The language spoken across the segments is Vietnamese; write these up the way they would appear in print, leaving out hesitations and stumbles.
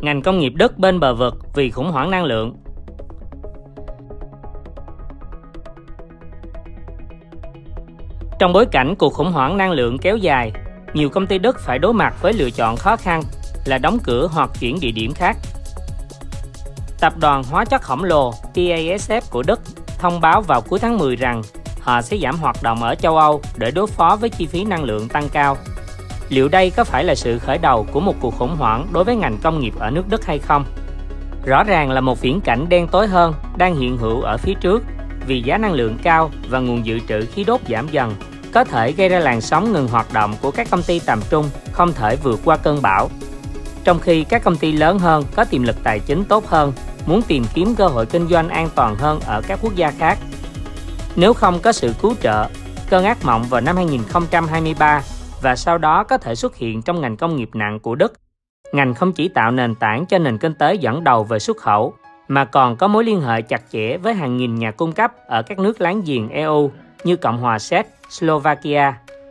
ngành công nghiệp Đức bên bờ vực vì khủng hoảng năng lượng. Trong bối cảnh cuộc khủng hoảng năng lượng kéo dài, nhiều công ty Đức phải đối mặt với lựa chọn khó khăn là đóng cửa hoặc chuyển địa điểm khác. Tập đoàn hóa chất khổng lồ BASF của Đức thông báo vào cuối tháng 10 rằng họ sẽ giảm hoạt động ở châu Âu để đối phó với chi phí năng lượng tăng cao. Liệu đây có phải là sự khởi đầu của một cuộc khủng hoảng đối với ngành công nghiệp ở nước Đức hay không? Rõ ràng là một viễn cảnh đen tối hơn đang hiện hữu ở phía trước vì giá năng lượng cao và nguồn dự trữ khí đốt giảm dần, có thể gây ra làn sóng ngừng hoạt động của các công ty tầm trung không thể vượt qua cơn bão. Trong khi các công ty lớn hơn có tiềm lực tài chính tốt hơn, muốn tìm kiếm cơ hội kinh doanh an toàn hơn ở các quốc gia khác. Nếu không có sự cứu trợ, cơn ác mộng vào năm 2023 và sau đó có thể xuất hiện trong ngành công nghiệp nặng của Đức. Ngành không chỉ tạo nền tảng cho nền kinh tế dẫn đầu về xuất khẩu, mà còn có mối liên hệ chặt chẽ với hàng nghìn nhà cung cấp ở các nước láng giềng EU như Cộng hòa Séc, Slovakia.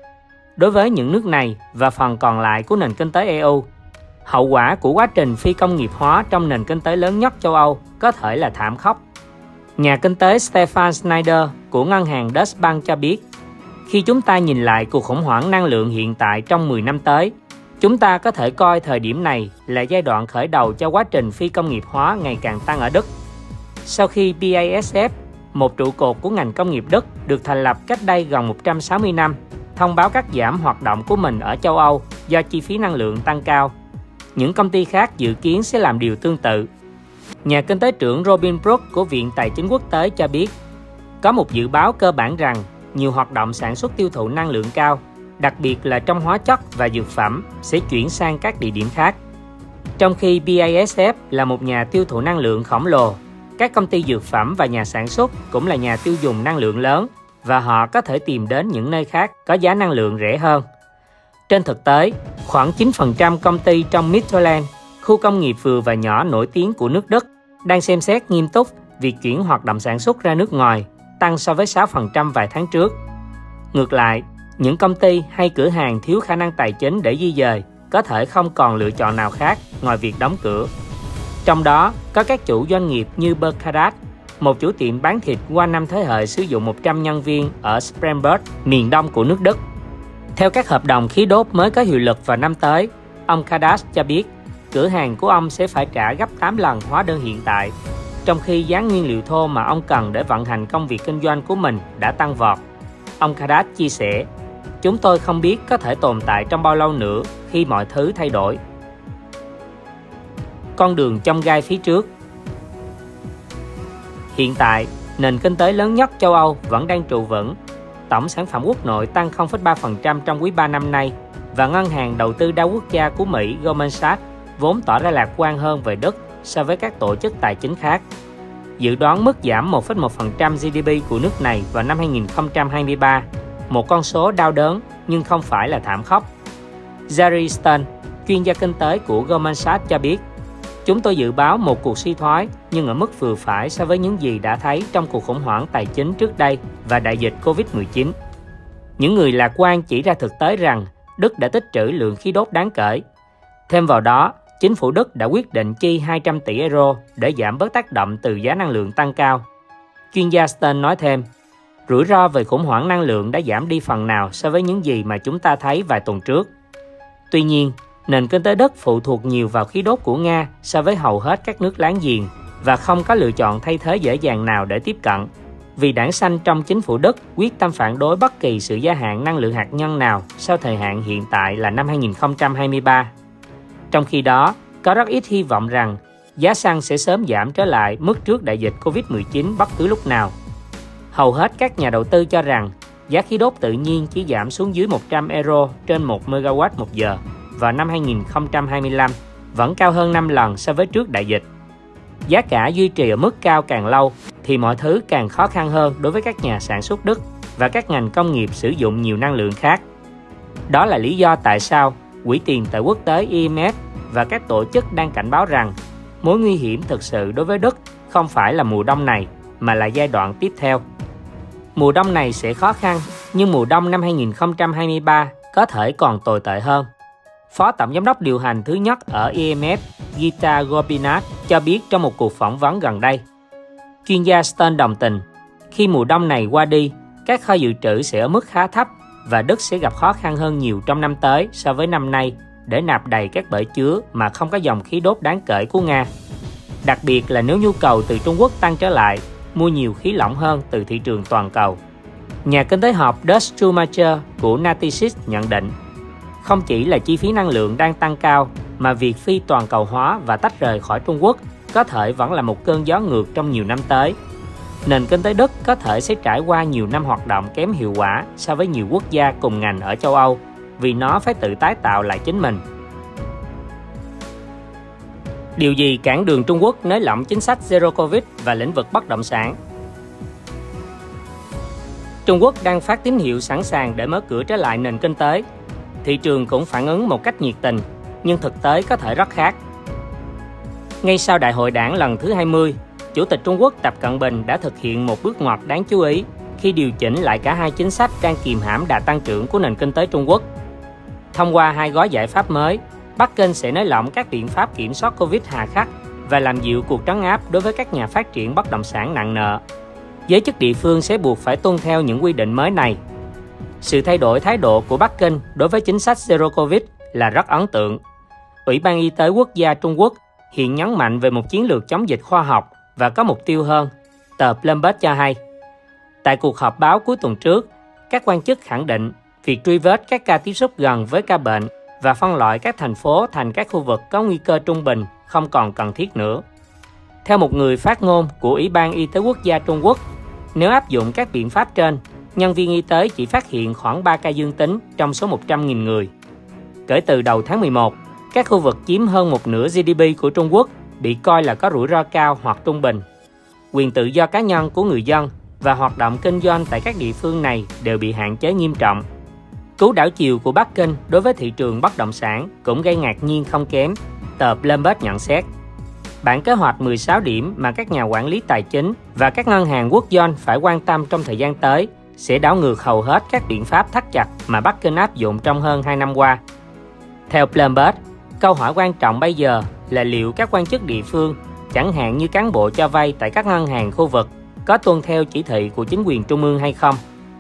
Đối với những nước này và phần còn lại của nền kinh tế EU, hậu quả của quá trình phi công nghiệp hóa trong nền kinh tế lớn nhất châu Âu có thể là thảm khốc. Nhà kinh tế Stefan Schneider của ngân hàng Deutsche Bank cho biết, khi chúng ta nhìn lại cuộc khủng hoảng năng lượng hiện tại trong 10 năm tới, chúng ta có thể coi thời điểm này là giai đoạn khởi đầu cho quá trình phi công nghiệp hóa ngày càng tăng ở Đức. Sau khi BASF, một trụ cột của ngành công nghiệp Đức được thành lập cách đây gần 160 năm, thông báo cắt giảm hoạt động của mình ở châu Âu do chi phí năng lượng tăng cao, những công ty khác dự kiến sẽ làm điều tương tự. Nhà kinh tế trưởng Robin Brook của Viện Tài chính Quốc tế cho biết, có một dự báo cơ bản rằng nhiều hoạt động sản xuất tiêu thụ năng lượng cao, đặc biệt là trong hóa chất và dược phẩm, sẽ chuyển sang các địa điểm khác. Trong khi BASF là một nhà tiêu thụ năng lượng khổng lồ, các công ty dược phẩm và nhà sản xuất cũng là nhà tiêu dùng năng lượng lớn và họ có thể tìm đến những nơi khác có giá năng lượng rẻ hơn. Trên thực tế, khoảng 9% công ty trong Mittelland, khu công nghiệp vừa và nhỏ nổi tiếng của nước Đức, đang xem xét nghiêm túc việc chuyển hoạt động sản xuất ra nước ngoài, tăng so với 6% vài tháng trước. Ngược lại, những công ty hay cửa hàng thiếu khả năng tài chính để di dời có thể không còn lựa chọn nào khác ngoài việc đóng cửa. Trong đó, có các chủ doanh nghiệp như Burkhardt, một chủ tiệm bán thịt qua 5 thế hệ sử dụng 100 nhân viên ở Spremberg, miền đông của nước Đức. Theo các hợp đồng khí đốt mới có hiệu lực vào năm tới, ông Kadas cho biết cửa hàng của ông sẽ phải trả gấp 8 lần hóa đơn hiện tại, trong khi giá nguyên liệu thô mà ông cần để vận hành công việc kinh doanh của mình đã tăng vọt. Ông Kadas chia sẻ, chúng tôi không biết có thể tồn tại trong bao lâu nữa khi mọi thứ thay đổi. Con đường chông gai phía trước. Hiện tại, nền kinh tế lớn nhất châu Âu vẫn đang trụ vững. Tổng sản phẩm quốc nội tăng 0,3% trong quý 3 năm nay và ngân hàng đầu tư đa quốc gia của Mỹ Goldman Sachs vốn tỏ ra lạc quan hơn về Đức so với các tổ chức tài chính khác. Dự đoán mức giảm 1,1% GDP của nước này vào năm 2023, một con số đau đớn nhưng không phải là thảm khốc. Jerry Stern, chuyên gia kinh tế của Goldman Sachs cho biết, chúng tôi dự báo một cuộc suy thoái nhưng ở mức vừa phải so với những gì đã thấy trong cuộc khủng hoảng tài chính trước đây và đại dịch Covid-19. Những người lạc quan chỉ ra thực tế rằng Đức đã tích trữ lượng khí đốt đáng kể. Thêm vào đó, chính phủ Đức đã quyết định chi 200 tỷ euro để giảm bớt tác động từ giá năng lượng tăng cao. Chuyên gia Stern nói thêm, rủi ro về khủng hoảng năng lượng đã giảm đi phần nào so với những gì mà chúng ta thấy vài tuần trước. Tuy nhiên, nền kinh tế Đức phụ thuộc nhiều vào khí đốt của Nga so với hầu hết các nước láng giềng và không có lựa chọn thay thế dễ dàng nào để tiếp cận. Vì đảng xanh trong chính phủ Đức quyết tâm phản đối bất kỳ sự gia hạn năng lượng hạt nhân nào sau thời hạn hiện tại là năm 2023. Trong khi đó, có rất ít hy vọng rằng giá xăng sẽ sớm giảm trở lại mức trước đại dịch Covid-19 bất cứ lúc nào. Hầu hết các nhà đầu tư cho rằng giá khí đốt tự nhiên chỉ giảm xuống dưới 100 euro trên 1 MW một giờ vào năm 2025, vẫn cao hơn 5 lần so với trước đại dịch. Giá cả duy trì ở mức cao càng lâu thì mọi thứ càng khó khăn hơn đối với các nhà sản xuất Đức và các ngành công nghiệp sử dụng nhiều năng lượng khác. Đó là lý do tại sao Quỹ tiền tệ quốc tế IMF và các tổ chức đang cảnh báo rằng mối nguy hiểm thực sự đối với Đức không phải là mùa đông này mà là giai đoạn tiếp theo. Mùa đông này sẽ khó khăn, nhưng mùa đông năm 2023 có thể còn tồi tệ hơn. Phó Tổng giám đốc điều hành thứ nhất ở IMF Gita Gopinath cho biết trong một cuộc phỏng vấn gần đây. Chuyên gia Stern đồng tình, khi mùa đông này qua đi, các kho dự trữ sẽ ở mức khá thấp và Đức sẽ gặp khó khăn hơn nhiều trong năm tới so với năm nay để nạp đầy các bể chứa mà không có dòng khí đốt đáng kể của Nga. Đặc biệt là nếu nhu cầu từ Trung Quốc tăng trở lại, mua nhiều khí lỏng hơn từ thị trường toàn cầu. Nhà kinh tế học Doug Schumacher của Natixis nhận định, không chỉ là chi phí năng lượng đang tăng cao, mà việc phi toàn cầu hóa và tách rời khỏi Trung Quốc có thể vẫn là một cơn gió ngược trong nhiều năm tới. Nền kinh tế Đức có thể sẽ trải qua nhiều năm hoạt động kém hiệu quả so với nhiều quốc gia cùng ngành ở châu Âu, vì nó phải tự tái tạo lại chính mình. Điều gì cản đường Trung Quốc nới lỏng chính sách Zero Covid và lĩnh vực bất động sản? Trung Quốc đang phát tín hiệu sẵn sàng để mở cửa trở lại nền kinh tế. Thị trường cũng phản ứng một cách nhiệt tình, nhưng thực tế có thể rất khác. Ngay sau Đại hội Đảng lần thứ 20, Chủ tịch Trung Quốc Tập Cận Bình đã thực hiện một bước ngoặt đáng chú ý khi điều chỉnh lại cả hai chính sách đang kìm hãm đà tăng trưởng của nền kinh tế Trung Quốc. Thông qua hai gói giải pháp mới, Bắc Kinh sẽ nới lỏng các biện pháp kiểm soát Covid hà khắc và làm dịu cuộc trấn áp đối với các nhà phát triển bất động sản nặng nợ. Giới chức địa phương sẽ buộc phải tuân theo những quy định mới này. Sự thay đổi thái độ của Bắc Kinh đối với chính sách Zero Covid là rất ấn tượng. Ủy ban Y tế Quốc gia Trung Quốc hiện nhấn mạnh về một chiến lược chống dịch khoa học và có mục tiêu hơn, tờ Bloomberg cho hay. Tại cuộc họp báo cuối tuần trước, các quan chức khẳng định việc truy vết các ca tiếp xúc gần với ca bệnh và phân loại các thành phố thành các khu vực có nguy cơ trung bình không còn cần thiết nữa. Theo một người phát ngôn của Ủy ban Y tế Quốc gia Trung Quốc, nếu áp dụng các biện pháp trên, nhân viên y tế chỉ phát hiện khoảng 3 ca dương tính trong số 100.000 người. Kể từ đầu tháng 11, các khu vực chiếm hơn một nửa GDP của Trung Quốc bị coi là có rủi ro cao hoặc trung bình. Quyền tự do cá nhân của người dân và hoạt động kinh doanh tại các địa phương này đều bị hạn chế nghiêm trọng. Cú đảo chiều của Bắc Kinh đối với thị trường bất động sản cũng gây ngạc nhiên không kém, tờ Bloomberg nhận xét. Bản kế hoạch 16 điểm mà các nhà quản lý tài chính và các ngân hàng quốc doanh phải quan tâm trong thời gian tới sẽ đảo ngược hầu hết các biện pháp thắt chặt mà Bắc Kinh áp dụng trong hơn 2 năm qua. Theo Bloomberg, câu hỏi quan trọng bây giờ là liệu các quan chức địa phương, chẳng hạn như cán bộ cho vay tại các ngân hàng khu vực, có tuân theo chỉ thị của chính quyền trung ương hay không.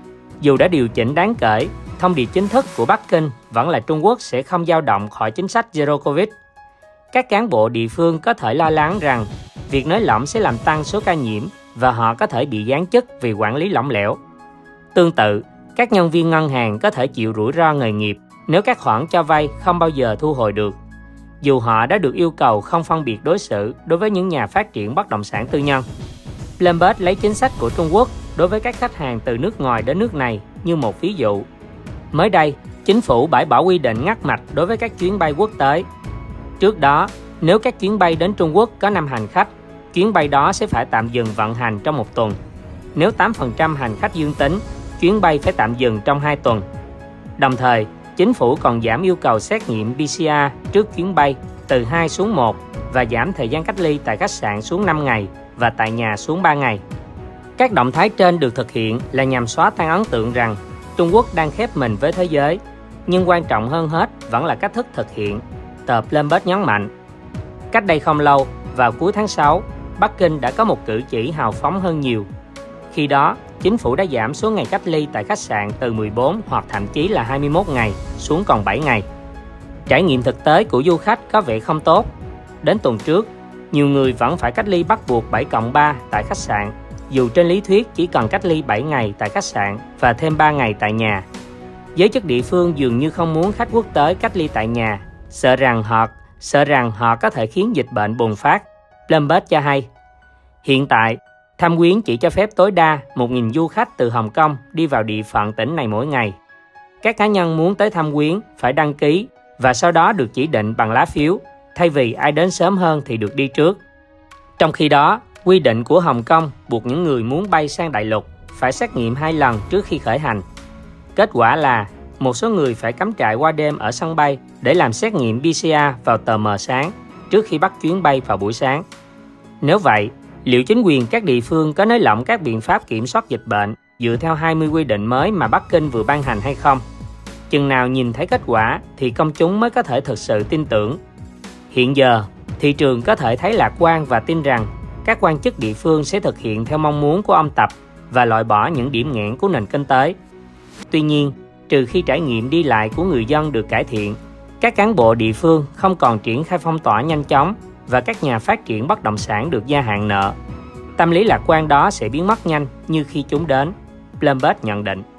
Dù đã điều chỉnh đáng kể, thông điệp chính thức của Bắc Kinh vẫn là Trung Quốc sẽ không dao động khỏi chính sách Zero Covid. Các cán bộ địa phương có thể lo lắng rằng việc nới lỏng sẽ làm tăng số ca nhiễm và họ có thể bị giáng chức vì quản lý lỏng lẻo. Tương tự, các nhân viên ngân hàng có thể chịu rủi ro nghề nghiệp nếu các khoản cho vay không bao giờ thu hồi được, dù họ đã được yêu cầu không phân biệt đối xử đối với những nhà phát triển bất động sản tư nhân. Bloomberg lấy chính sách của Trung Quốc đối với các khách hàng từ nước ngoài đến nước này như một ví dụ. Mới đây, chính phủ bãi bỏ quy định ngắt mạch đối với các chuyến bay quốc tế. Trước đó, nếu các chuyến bay đến Trung Quốc có 5 hành khách, chuyến bay đó sẽ phải tạm dừng vận hành trong 1 tuần. Nếu 8% hành khách dương tính, chuyến bay phải tạm dừng trong 2 tuần. Đồng thời, chính phủ còn giảm yêu cầu xét nghiệm PCR trước chuyến bay từ 2 xuống 1 và giảm thời gian cách ly tại khách sạn xuống 5 ngày và tại nhà xuống 3 ngày. Các động thái trên được thực hiện là nhằm xóa tan ấn tượng rằng Trung Quốc đang khép mình với thế giới, nhưng quan trọng hơn hết vẫn là cách thức thực hiện, tờ Bloomberg nhấn mạnh. Cách đây không lâu, vào cuối tháng 6, Bắc Kinh đã có một cử chỉ hào phóng hơn nhiều. Khi đó, chính phủ đã giảm số ngày cách ly tại khách sạn từ 14 hoặc thậm chí là 21 ngày xuống còn 7 ngày. Trải nghiệm thực tế của du khách có vẻ không tốt. Đến tuần trước, nhiều người vẫn phải cách ly bắt buộc 7+3 tại khách sạn, dù trên lý thuyết chỉ cần cách ly 7 ngày tại khách sạn và thêm 3 ngày tại nhà. Giới chức địa phương dường như không muốn khách quốc tế cách ly tại nhà, sợ rằng họ có thể khiến dịch bệnh bùng phát, Bloomberg cho hay. Hiện tại, thăm viếng chỉ cho phép tối đa 1.000 du khách từ Hồng Kông đi vào địa phận tỉnh này mỗi ngày. Các cá nhân muốn tới thăm viếng phải đăng ký và sau đó được chỉ định bằng lá phiếu, thay vì ai đến sớm hơn thì được đi trước. Trong khi đó, quy định của Hồng Kông buộc những người muốn bay sang đại lục phải xét nghiệm 2 lần trước khi khởi hành. Kết quả là một số người phải cắm trại qua đêm ở sân bay để làm xét nghiệm PCR vào tờ mờ sáng trước khi bắt chuyến bay vào buổi sáng. Nếu vậy, liệu chính quyền các địa phương có nới lỏng các biện pháp kiểm soát dịch bệnh dựa theo 20 quy định mới mà Bắc Kinh vừa ban hành hay không? Chừng nào nhìn thấy kết quả thì công chúng mới có thể thực sự tin tưởng. Hiện giờ, thị trường có thể thấy lạc quan và tin rằng các quan chức địa phương sẽ thực hiện theo mong muốn của ông Tập và loại bỏ những điểm nghẽn của nền kinh tế. Tuy nhiên, trừ khi trải nghiệm đi lại của người dân được cải thiện, các cán bộ địa phương không còn triển khai phong tỏa nhanh chóng và các nhà phát triển bất động sản được gia hạn nợ, tâm lý lạc quan đó sẽ biến mất nhanh như khi chúng đến, Bloomberg nhận định.